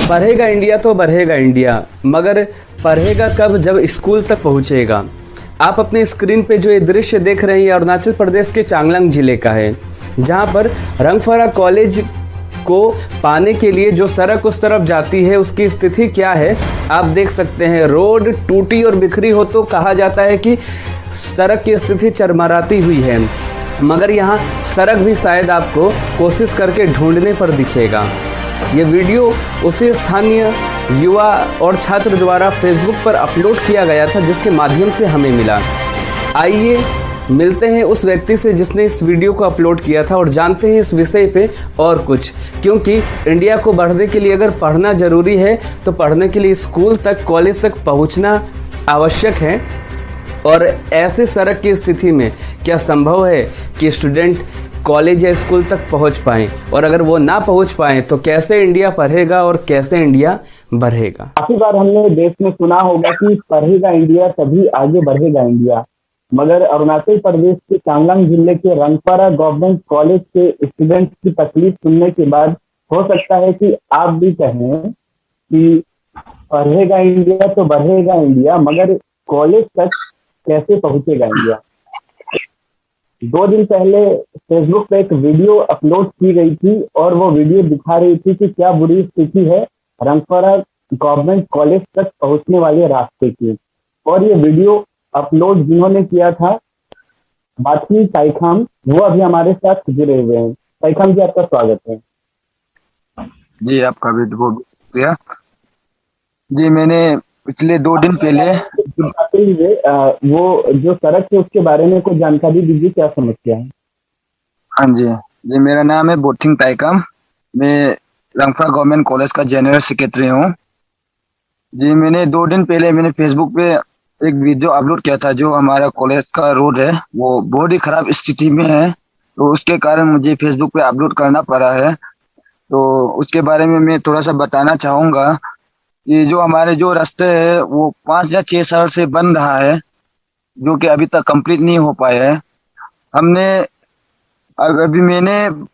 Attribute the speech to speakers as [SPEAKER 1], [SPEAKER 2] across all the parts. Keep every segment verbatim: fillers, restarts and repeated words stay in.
[SPEAKER 1] पढ़ेगा इंडिया तो बढ़ेगा इंडिया, मगर पढ़ेगा कब, जब स्कूल तक पहुंचेगा। आप अपने स्क्रीन पे जो ये दृश्य देख रहे हैं अरुणाचल प्रदेश के चांगलांग जिले का है, जहां पर रंगफरा कॉलेज को पाने के लिए जो सड़क उस तरफ जाती है उसकी स्थिति क्या है आप देख सकते हैं। रोड टूटी और बिखरी हो तो कहा जाता है कि सड़क की स्थिति चरमराती हुई है, मगर यहाँ सड़क भी शायद आपको कोशिश करके ढूंढने पर दिखेगा। ये वीडियो उसी स्थानीय युवा और छात्र द्वारा फेसबुक पर अपलोड किया गया था, जिसके माध्यम से हमें मिला। आइए मिलते हैं उस व्यक्ति से जिसने इस वीडियो को अपलोड किया था और जानते हैं इस विषय पे और कुछ, क्योंकि इंडिया को बढ़ने के लिए अगर पढ़ना जरूरी है तो पढ़ने के लिए स्कूल तक, कॉलेज तक पहुंचना आवश्यक है। और ऐसे सड़क की स्थिति में क्या संभव है कि स्टूडेंट कॉलेज या स्कूल तक पहुंच पाएं, और अगर वो ना पहुंच पाएं तो कैसे इंडिया पढ़ेगा और कैसे इंडिया बढ़ेगा।
[SPEAKER 2] काफी बार हमने देश में सुना होगा कि पढ़ेगा इंडिया तभी आगे बढ़ेगा इंडिया, मगर अरुणाचल प्रदेश के चांगलांग जिले के रंगपरा गवर्नमेंट कॉलेज के स्टूडेंट्स की तकलीफ सुनने के बाद हो सकता है कि आप भी कहें कि पढ़ेगा इंडिया तो बढ़ेगा इंडिया, मगर कॉलेज तक कैसे पहुंचेगा इंडिया। दो दिन पहले फेसबुक पे एक वीडियो अपलोड की गई थी और वो वीडियो दिखा रही थी कि क्या बुरी स्थिति है रंगपरा गवर्नमेंट कॉलेज तक पहुंचने वाले रास्ते की। और ये वीडियो अपलोड जिन्होंने किया था बाथी साइखाम, वो अभी हमारे साथ जुड़े हुए हैं। साइखाम जी, आपका स्वागत है।
[SPEAKER 3] जी, आपका भी बहुत शुक्रिया। जी, मैंने पिछले दो दिन पहले
[SPEAKER 2] वो जो सड़क है उसके बारे में कुछ जानकारी दीजिए, क्या समस्या है।
[SPEAKER 3] हाँ जी जी मेरा नाम है बोथिंग ताइकम, मैं रंगफरा गवर्नमेंट कॉलेज का जनरल सेक्रेटरी हूँ। जी, मैंने दो दिन पहले मैंने फेसबुक पे एक वीडियो अपलोड किया था। जो हमारा कॉलेज का रोड है वो बहुत ही खराब स्थिति में है, तो उसके कारण मुझे फेसबुक पे अपलोड करना पड़ा है। तो उसके बारे में मैं थोड़ा सा बताना चाहूँगा। ये जो हमारे जो रास्ते है वो पाँच या छः साल से बन रहा है, जो कि अभी तक कंप्लीट नहीं हो पाया है। हमने अभी मैंने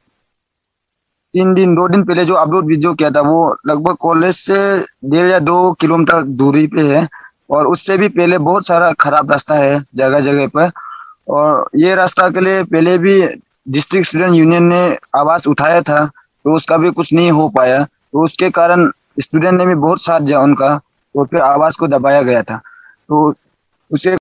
[SPEAKER 3] तीन दिन दो दिन पहले जो अपलोड वीडियो किया था वो लगभग कॉलेज से डेढ़ या दो किलोमीटर दूरी पे है, और उससे भी पहले बहुत सारा खराब रास्ता है जगह जगह पर। और ये रास्ता के लिए पहले भी डिस्ट्रिक्ट स्टूडेंट यूनियन ने आवाज़ उठाया था, तो उसका भी कुछ नहीं हो पाया। तो उसके कारण स्टूडेंट ने भी बहुत साथ दिया उनका, तो फिर आवाज़ को दबाया गया था। तो उसे